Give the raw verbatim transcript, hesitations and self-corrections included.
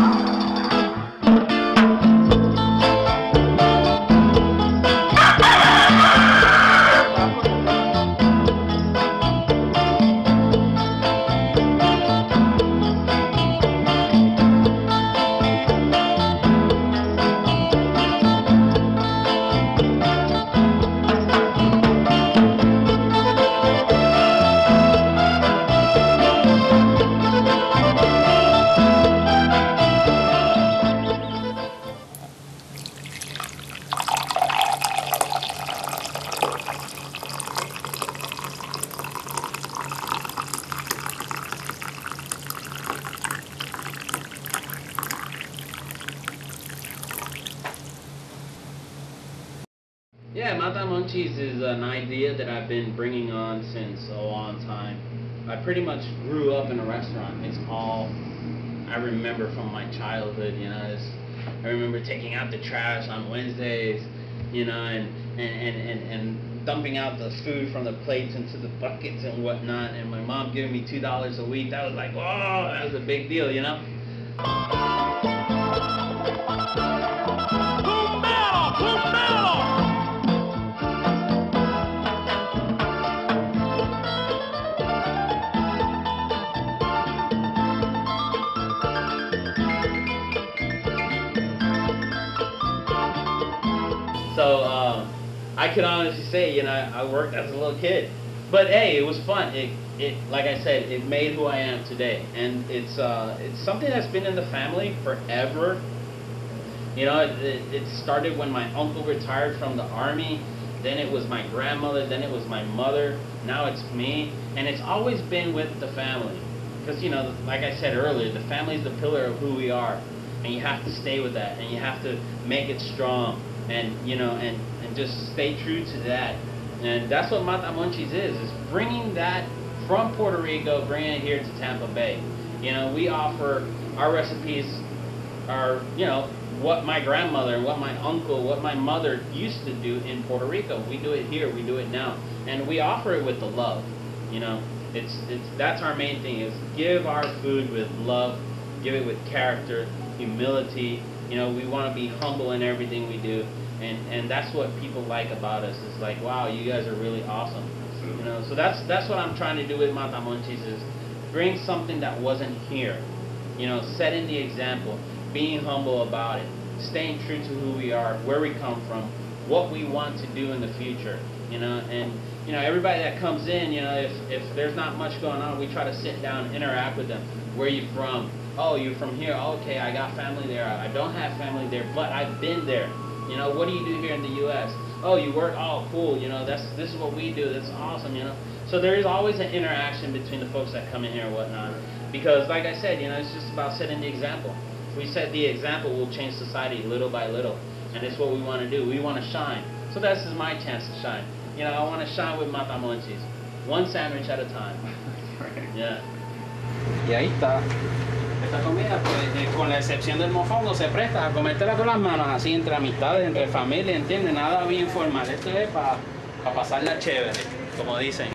Yeah, matamonchis is an idea that I've been bringing on since a long time. I pretty much grew up in a restaurant. It's all I remember from my childhood, you know. It's, I remember taking out the trash on Wednesdays, you know, and, and, and, and, and dumping out the food from the plates into the buckets and whatnot, and my mom giving me two dollars a week. That was like, oh, that was a big deal, you know. So uh, I could honestly say, you know, I worked as a little kid, but hey, it was fun. It, it, like I said, it made who I am today, and it's uh, it's something that's been in the family forever. You know, it, it started when my uncle retired from the army. Then it was my grandmother. Then it was my mother. Now it's me, and it's always been with the family. Because you know, like I said earlier, the family is the pillar of who we are, and you have to stay with that, and you have to make it strong. And you know, and, and just stay true to that, and that's what matamonchis is, is bringing that from Puerto Rico, bringing it here to Tampa Bay. You know, we offer our recipes are, you know, what my grandmother, what my uncle, what my mother used to do in Puerto Rico. We do it here, we do it now, and we offer it with the love. You know, it's it's that's our main thing, is give our food with love, give it with character, humility. You know, we want to be humble in everything we do, and and that's what people like about us. It's like, wow, you guys are really awesome. You know, so that's that's what I'm trying to do with matamonchis, is bring something that wasn't here. You know, setting the example, being humble about it, staying true to who we are, where we come from, what we want to do in the future. You know, and you know, everybody that comes in, you know, if if there's not much going on, we try to sit down, interact with them. Where are you from? Oh, you're from here. Okay, I got family there. I don't have family there, but I've been there. You know, what do you do here in the U S? Oh, you work. Oh, cool. You know, that's this is what we do. That's awesome. You know, so there is always an interaction between the folks that come in here and whatnot. Because, like I said, you know, it's just about setting the example. If we set the example, we'll change society little by little, and it's what we want to do. We want to shine. So this is my chance to shine. You know, I want to shine with matamonchis, one sandwich at a time. Yeah. Y ahí está. Esta comida, pues, eh, con la excepción del mofongo, se presta a comértela con las manos, así entre amistades, entre familia, ¿entiendes? Nada bien formal. Esto es para pa pasarla chévere, como dicen.